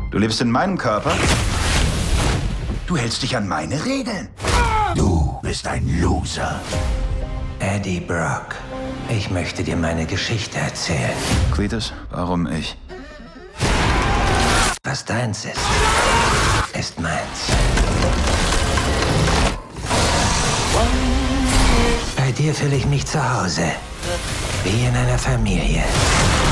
Du lebst in meinem Körper. Du hältst dich an meine Regeln. Du bist ein Loser. Eddie Brock, ich möchte dir meine Geschichte erzählen. Cletus, warum ich? Was deins ist meins. Bei dir fühle ich mich zu Hause. Wie in einer Familie.